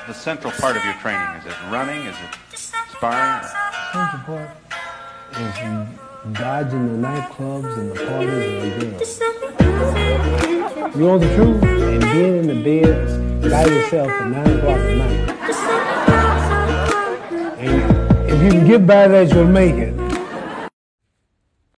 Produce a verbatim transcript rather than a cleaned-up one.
the central part of your training? Is it running? Is it sparring? Central part is dodging the nightclubs and the parties and the girls. You want the truth? And being in the bed by yourself at nine o'clock at night. And if you can get by that, you'll make it.